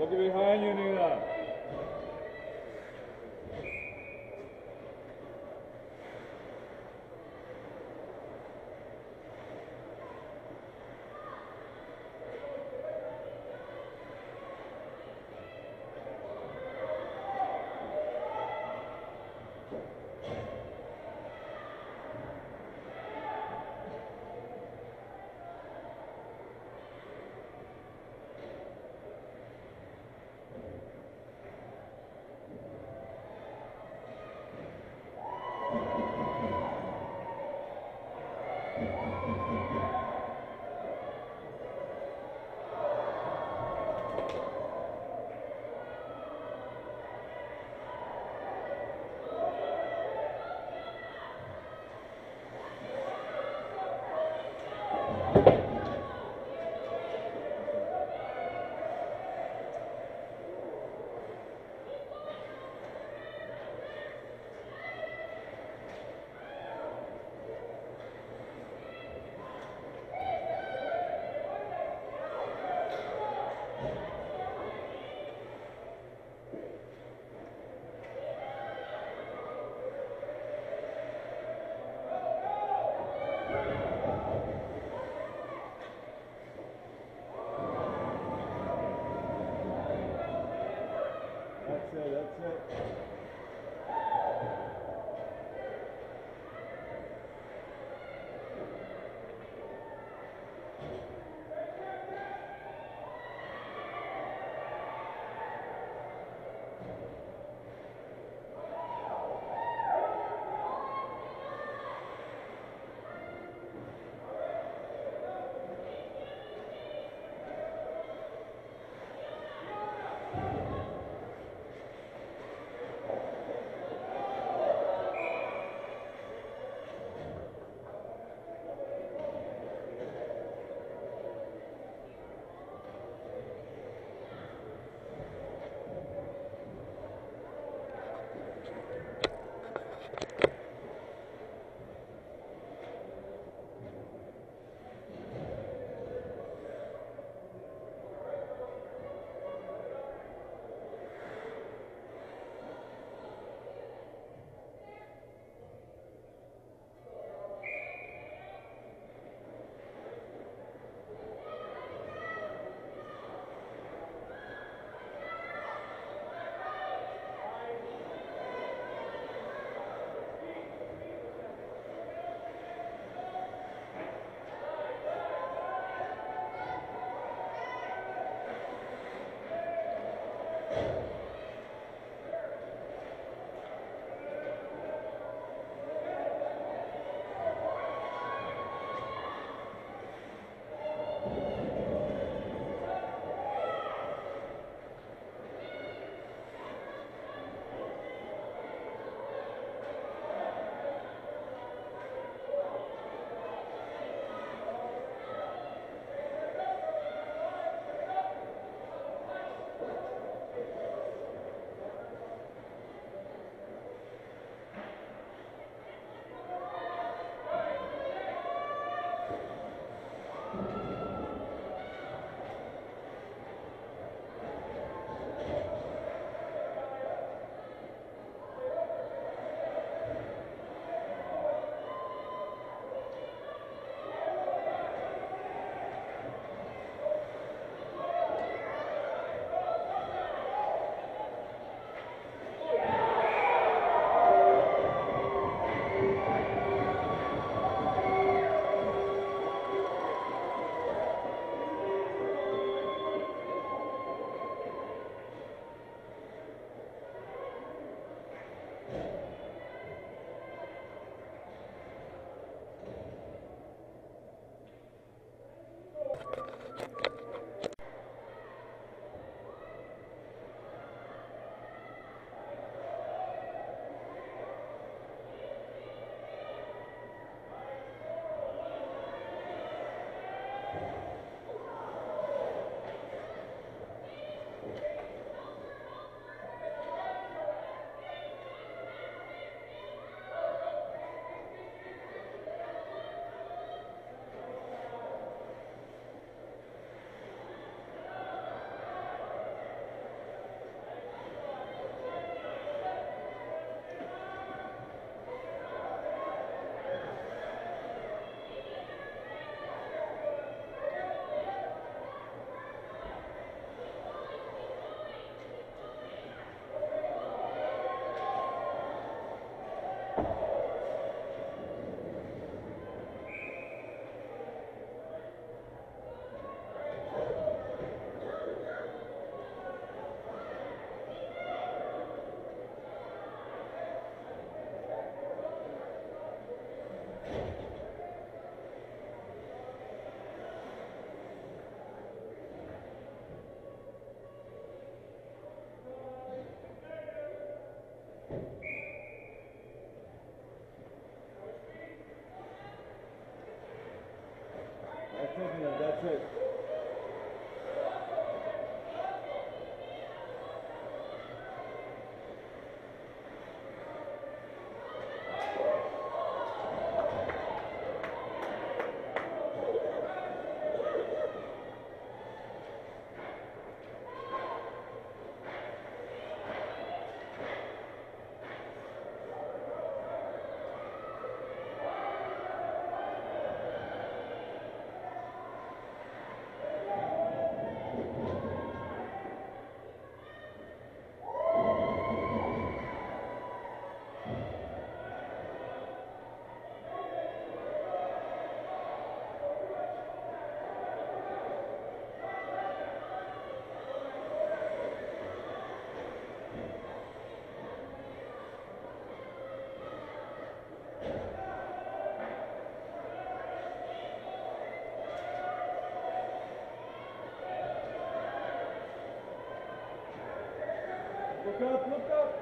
Look behind you, Nina. That's it. Look up, look up.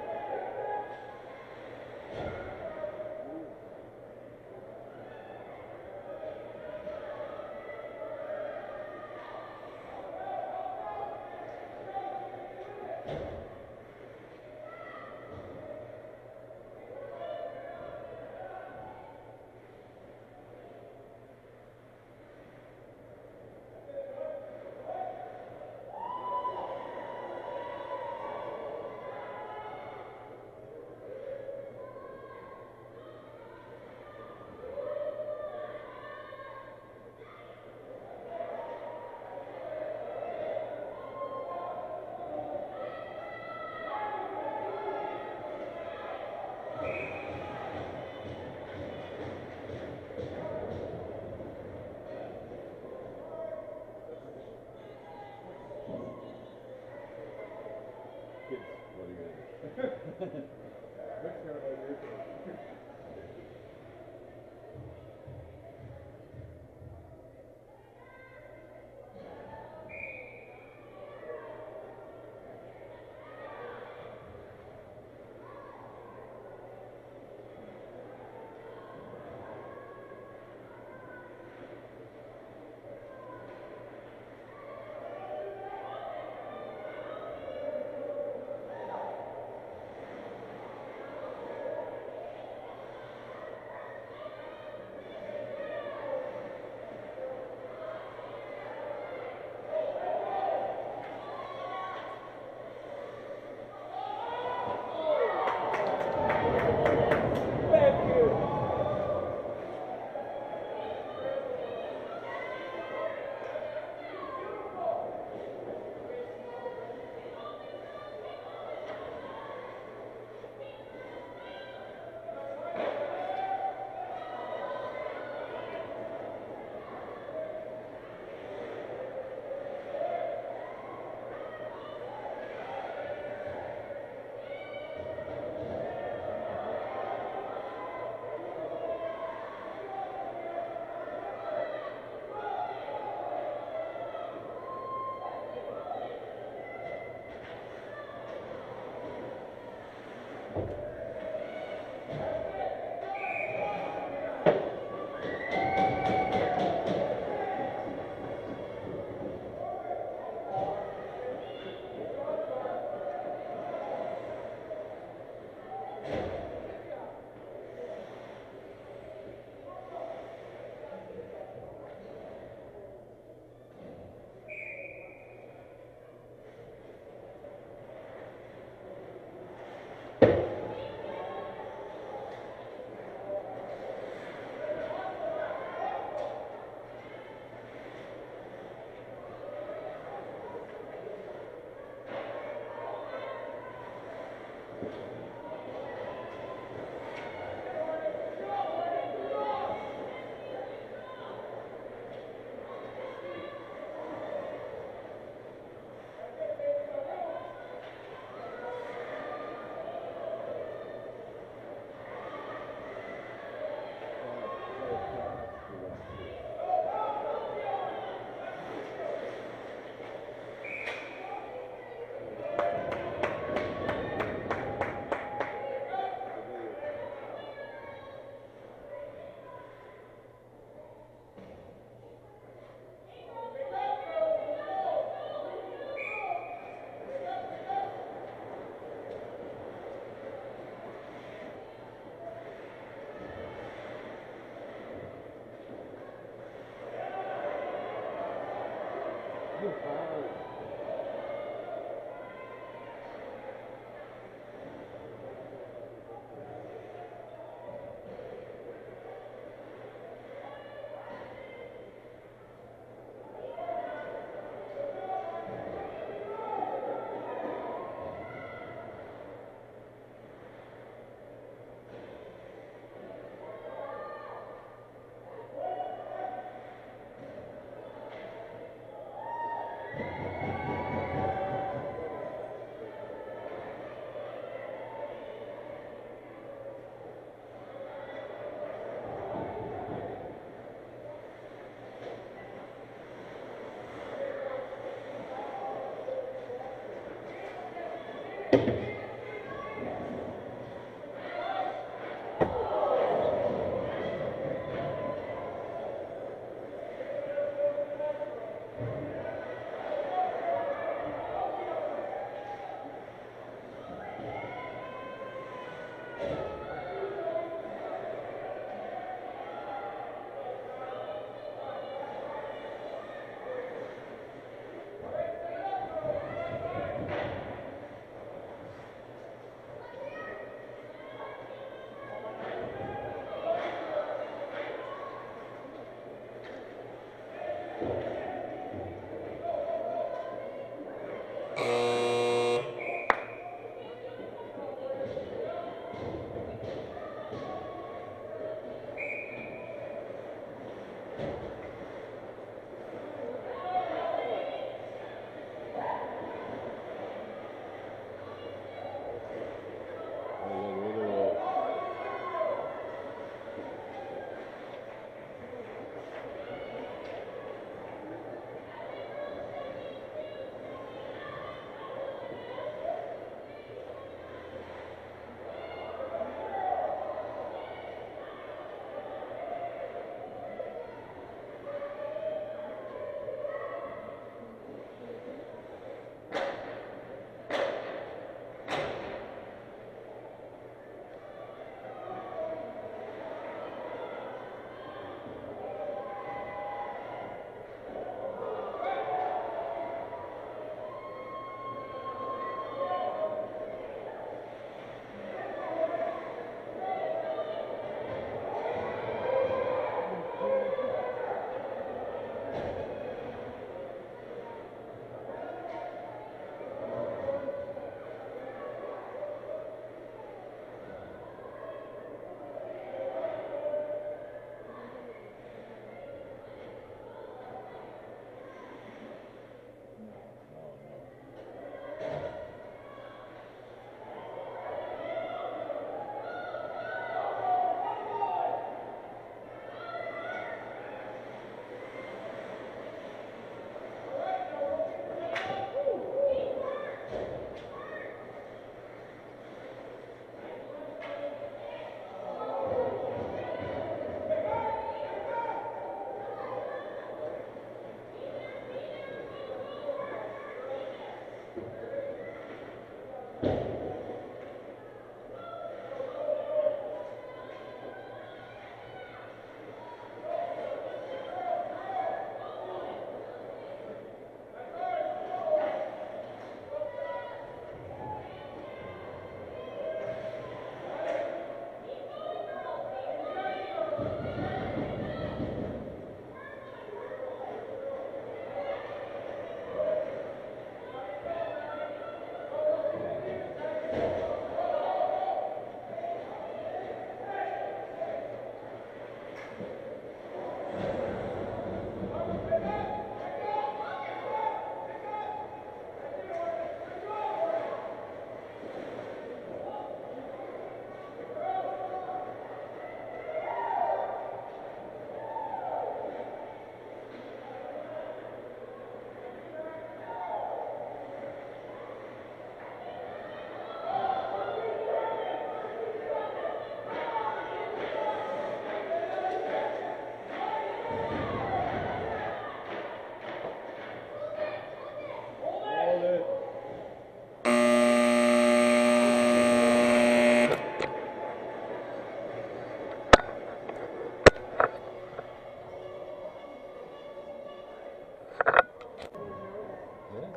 Kids, what are you gonna do? Rick's gonna let you do it. You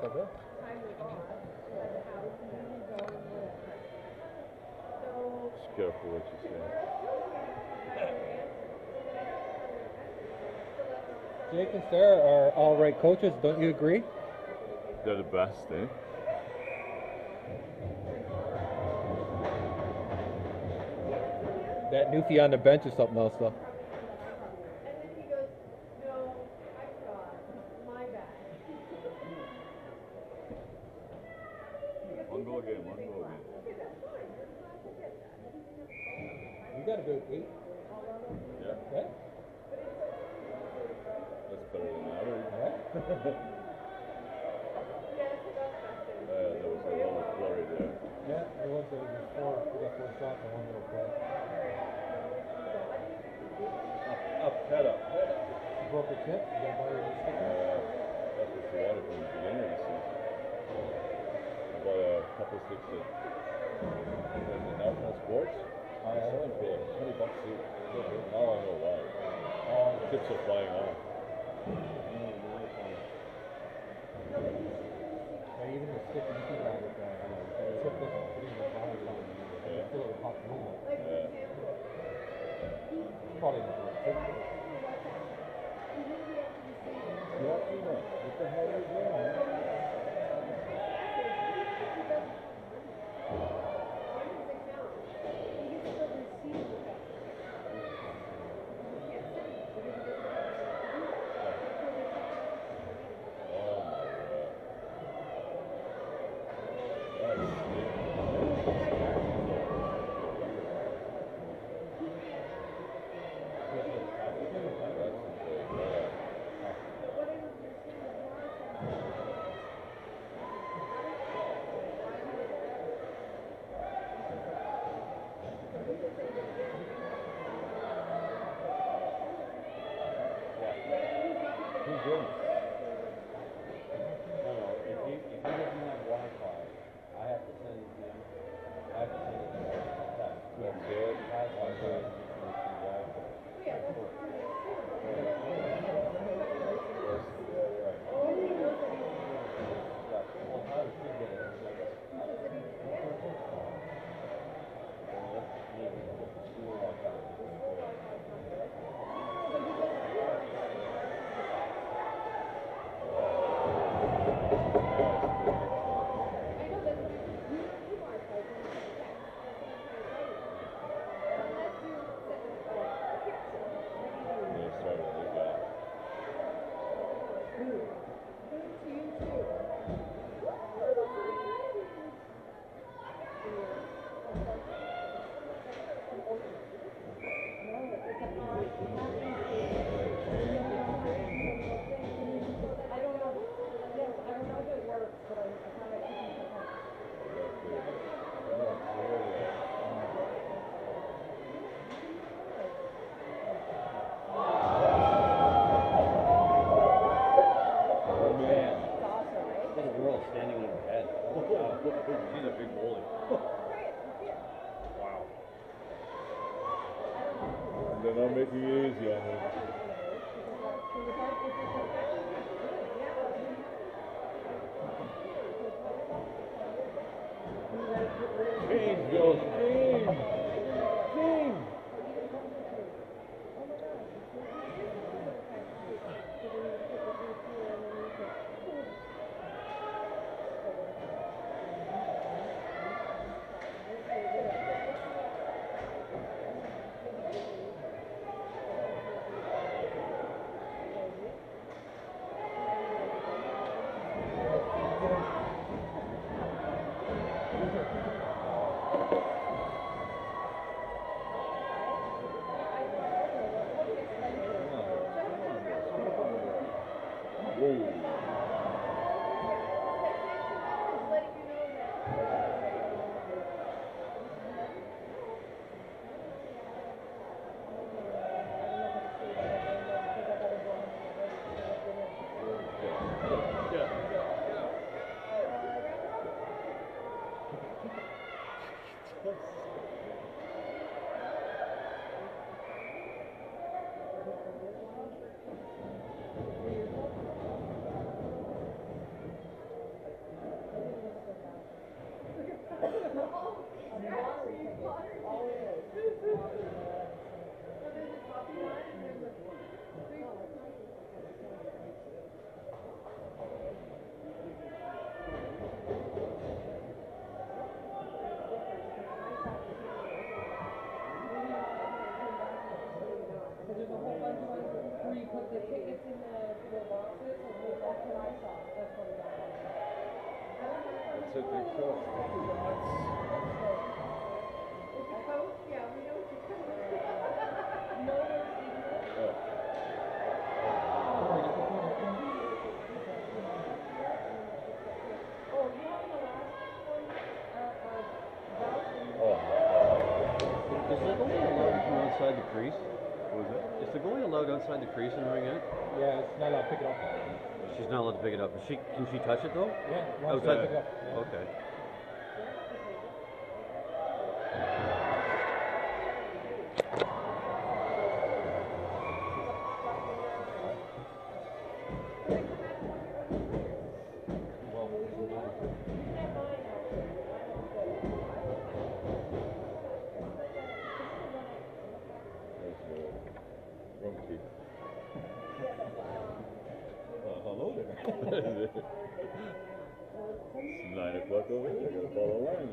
for this. Just careful what you say. Jake and Sarah are all right coaches, don't you agree? They're the best, eh? That Newfie on the bench is something else, though. One goal game, one goal game. You got a good 8. Yeah, Right? that's better than average. Right? There was a little flurry there. Yeah, there was a 4. We got 4 shots and 1 little play. Up, head up. You broke the tip? You got butter and sticker? That's what you wanted from the beginning of the season. I bought a couple sticks at National Sports. I selling for like $20 each. Now I know why. The tips are flying off. And even the stick you can have it there. Tip this and put it in the bottom line. And fill it with hot glue. Yeah. Probably not worth it. What the hell are you doing, man? They're not making it easy on him. Change, Bill, change! Change! There's a whole bunch of ones where you put the tickets in the little boxes, and that's what I saw. That's what it was. It's ridiculous. With the coach, yeah, we know what you're talking about. No, there's even. Oh. Oh, you know the last one, Oh. Is the goalie allowed to come outside the crease? What was it? Is the goalie allowed outside the crease and ring it? Yeah, it's not allowed to pick it up. She's not allowed to pick it up. Can she touch it though? Yeah, once Outside. they pick it up. Yeah. Okay. Wrong key. Hello there. It's 9 o'clock over here. I gotta follow line.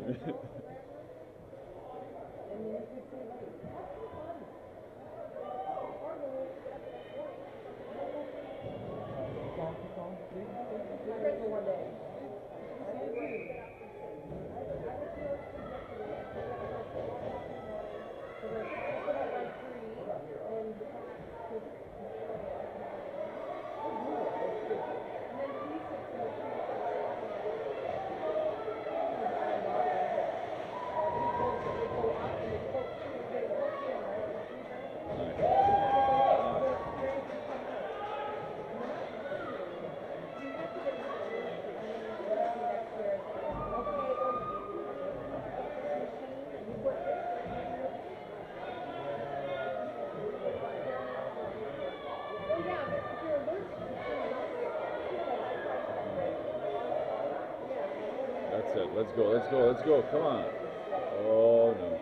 That's it. Let's go. Let's go. Let's go. Come on. Oh no.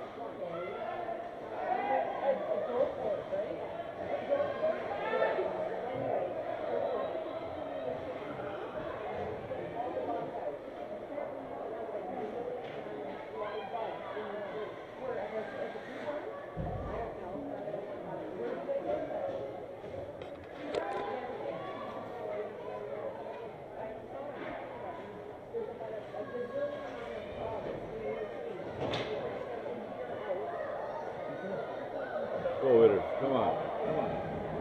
Go with her. Come on. Come on.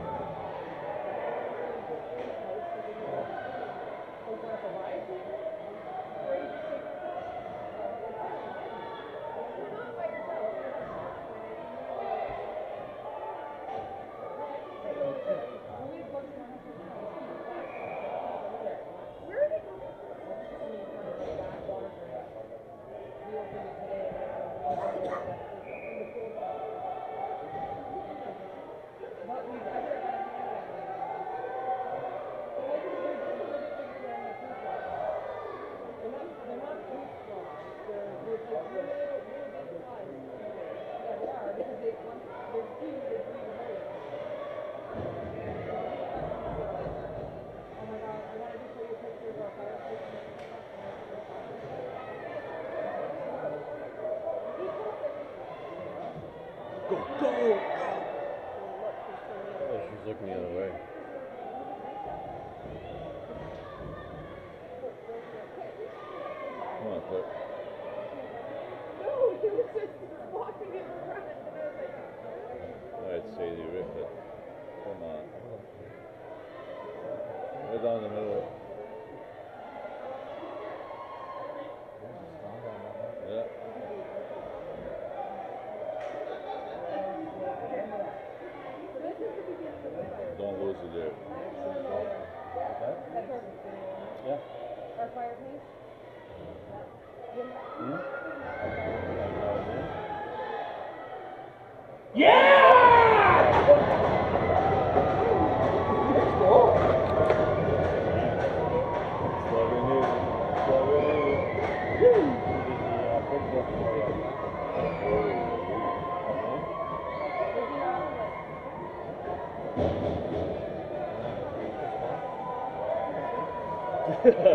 Go, go, go! Oh, she's looking the other way. Come on, Clip. No, he was just walking in front, and I was like, I'd say they rip it. Come on. Right down the middle. Yeah. Don't lose it there. Yeah. our fireplace. Plug in here. Plug in here. Woo! This is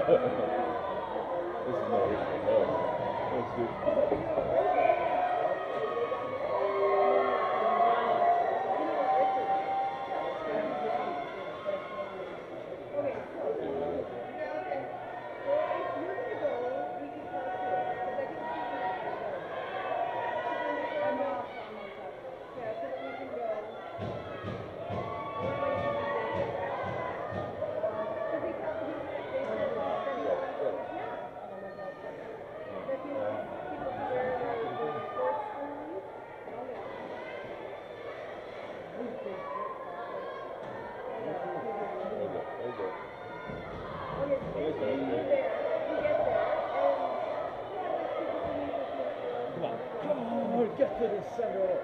no issue. No. Let's do. Get to the center.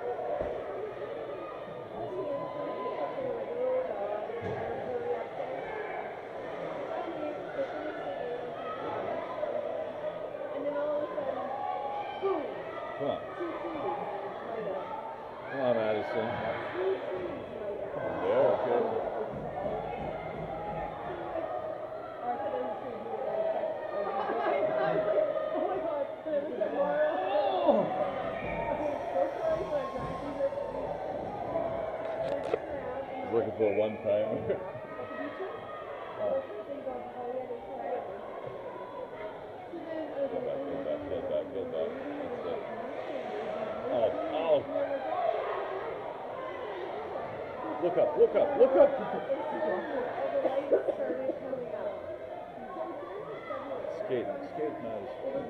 And then all of a sudden, boom, Come on. 2 trees light up. Come on, Madison. 2 trees light up. There, good. Looking for a one-timer. Get back. That's it. Oh. Look up. Skate, Madison.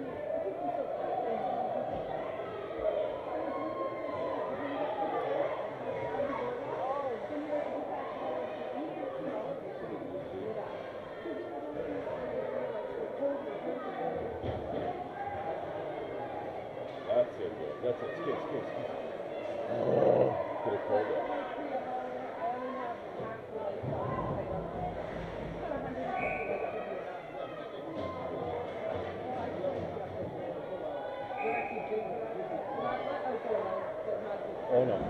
That's it. Skate. Oh, could have called that. Oh no.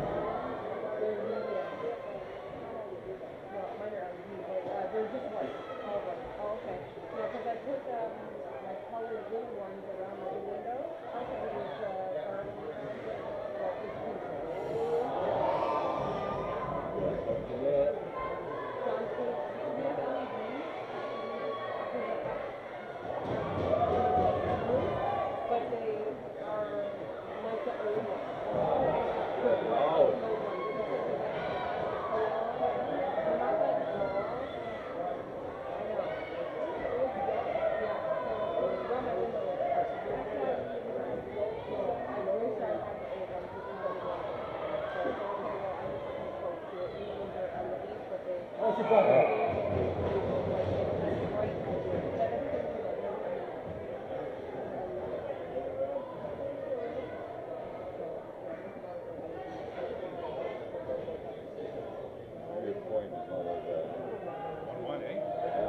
They're just white. All white. Oh, okay. Yeah, because I put my colored blue ones around the window. Okay. Which but they are like the old ones. Your point is not like that. 1-1, eh?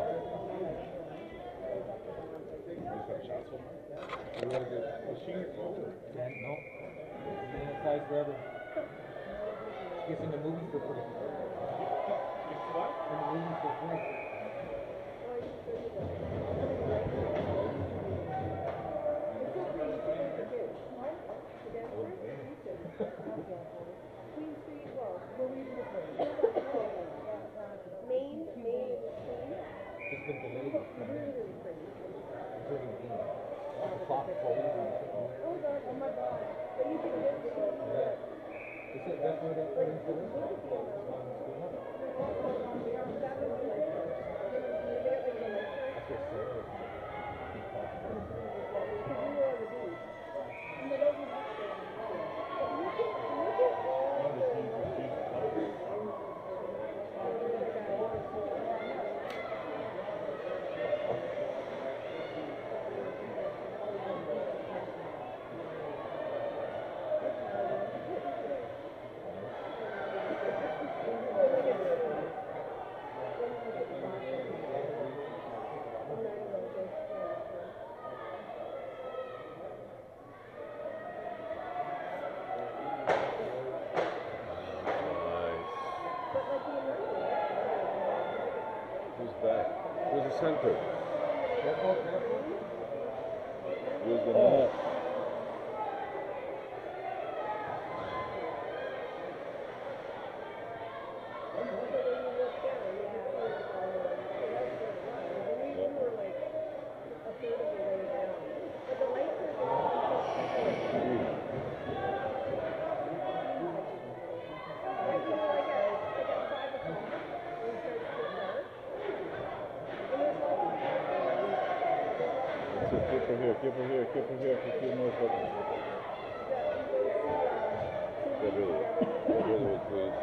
You want to get machine? No. Size forever. Gets in the movies for free. What? In the movies for free. Queen Street, well, where we used to play. Main Queen. It's been delayed. Really pretty. Including the clock folds and Oh God, oh my God. But you can get so good. Is it that's where that is for this? Who's back? Where's the center? Use the net. Keep her here, keep her here, keep her here for a few more seconds. Get rid of it. Get rid of it, please.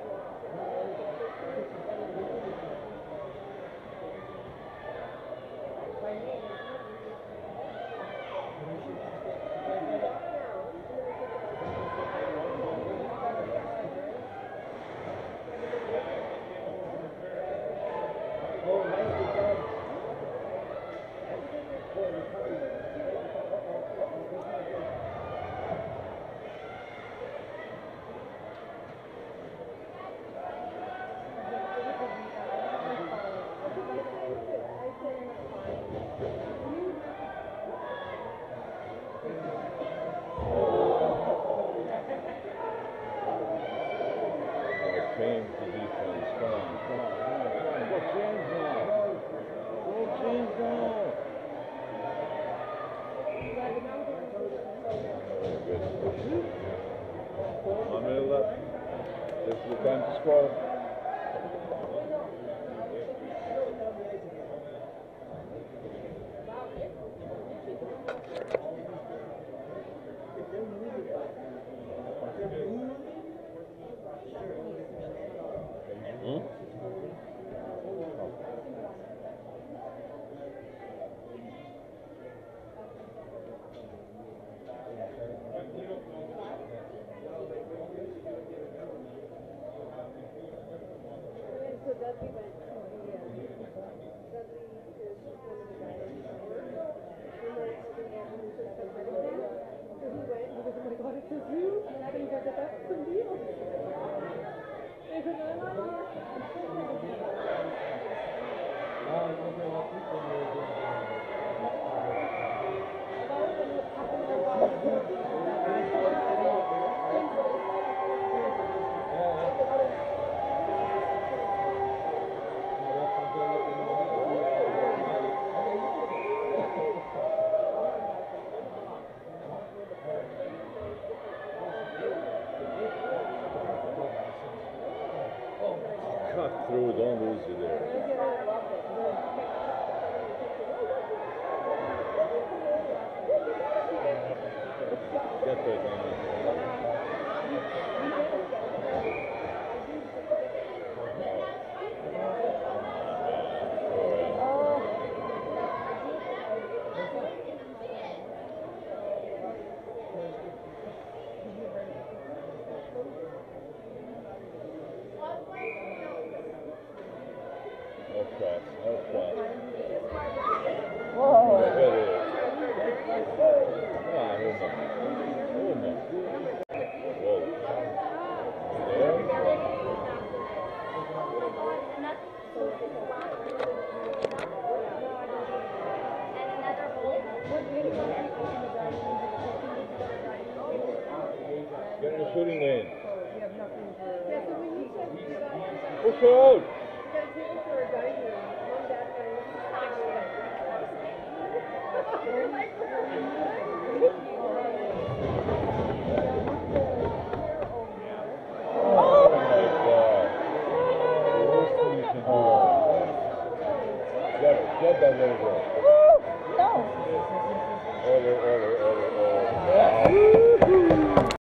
Change the defense. Come on, come on, come on, come on. Go change now. Go change now. Very good. 1 minute left. This is the time to score. Cut through, don't lose it there. Get there, Donna. No cross, no cross. Whoa! There it is. Come on, Uma. Uma. Whoa. There? Get in the shooting lane. Push out! Oh my God. The worst thing you can do. Get that little girl.